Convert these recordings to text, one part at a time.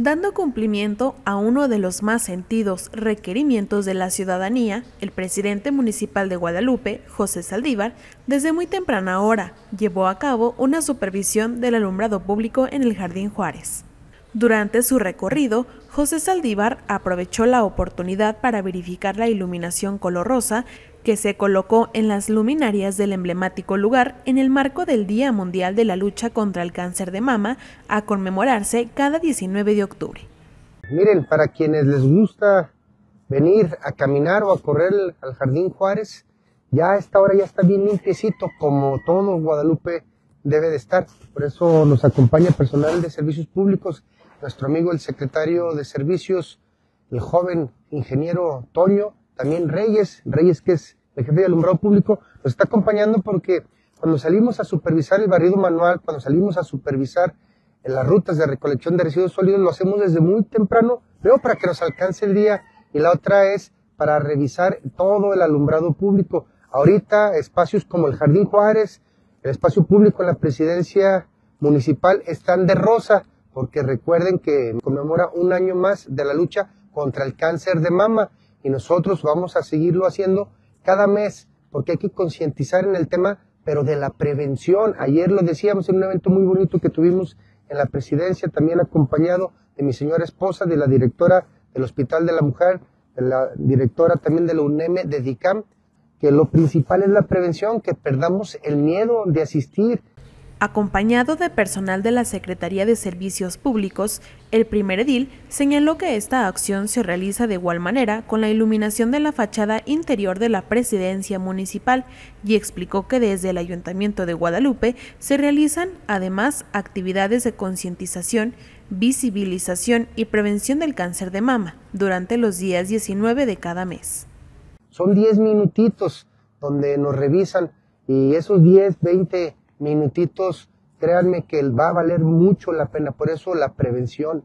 Dando cumplimiento a uno de los más sentidos requerimientos de la ciudadanía, el presidente municipal de Guadalupe, José Saldívar, desde muy temprana hora, llevó a cabo una supervisión del alumbrado público en el Jardín Juárez. Durante su recorrido, José Saldívar aprovechó la oportunidad para verificar la iluminación color rosa que se colocó en las luminarias del emblemático lugar en el marco del Día Mundial de la Lucha contra el Cáncer de Mama, a conmemorarse cada 19 de octubre. Miren, para quienes les gusta venir a caminar o a correr al Jardín Juárez, ya a esta hora ya está bien limpiecito, como todo Guadalupe debe de estar. Por eso nos acompaña personal de servicios públicos, nuestro amigo el secretario de servicios, el joven ingeniero Toño, también Reyes, que es el jefe de alumbrado público, nos está acompañando porque cuando salimos a supervisar el barrido manual, cuando salimos a supervisar las rutas de recolección de residuos sólidos, lo hacemos desde muy temprano, primero para que nos alcance el día y la otra es para revisar todo el alumbrado público. Ahorita espacios como el Jardín Juárez, el espacio público en la presidencia municipal están de rosa, porque recuerden que conmemora un año más de la lucha contra el cáncer de mama y nosotros vamos a seguirlo haciendo cada mes, porque hay que concientizar en el tema, pero de la prevención. Ayer lo decíamos en un evento muy bonito que tuvimos en la presidencia, también acompañado de mi señora esposa, de la directora del Hospital de la Mujer, de la directora también de la UNEM, de DICAM, que lo principal es la prevención, que perdamos el miedo de asistir. Acompañado de personal de la Secretaría de Servicios Públicos, el primer edil señaló que esta acción se realiza de igual manera con la iluminación de la fachada interior de la presidencia municipal y explicó que desde el Ayuntamiento de Guadalupe se realizan además actividades de concientización, visibilización y prevención del cáncer de mama durante los días 19 de cada mes. Son 10 minutitos donde nos revisan y esos 10, 20 minutitos, créanme que va a valer mucho la pena. Por eso la prevención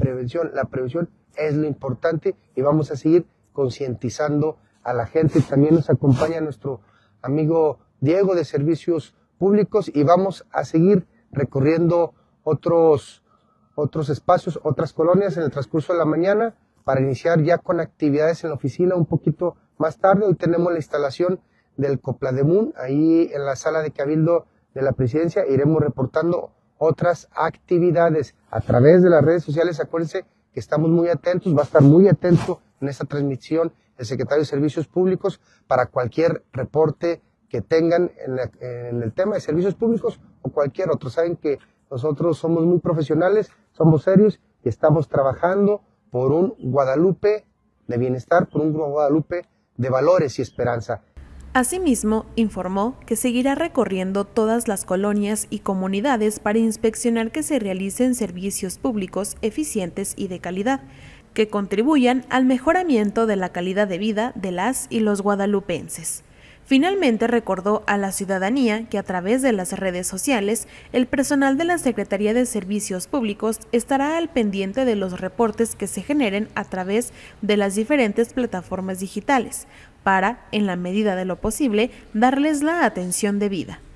es lo importante y vamos a seguir concientizando a la gente. También nos acompaña nuestro amigo Diego de Servicios Públicos y vamos a seguir recorriendo otros espacios, otras colonias en el transcurso de la mañana para iniciar ya con actividades en la oficina un poquito más tarde. Hoy tenemos la instalación del Coplademun ahí en la sala de Cabildo de la presidencia. Iremos reportando otras actividades a través de las redes sociales. Acuérdense que estamos muy atentos, va a estar muy atento en esta transmisión el secretario de Servicios Públicos para cualquier reporte que tengan en el tema de servicios públicos o cualquier otro. Saben que nosotros somos muy profesionales, somos serios y estamos trabajando por un Guadalupe de bienestar, por un Guadalupe de valores y esperanza. Asimismo, informó que seguirá recorriendo todas las colonias y comunidades para inspeccionar que se realicen servicios públicos eficientes y de calidad, que contribuyan al mejoramiento de la calidad de vida de las y los guadalupenses. Finalmente recordó a la ciudadanía que a través de las redes sociales, el personal de la Secretaría de Servicios Públicos estará al pendiente de los reportes que se generen a través de las diferentes plataformas digitales, para, en la medida de lo posible, darles la atención debida.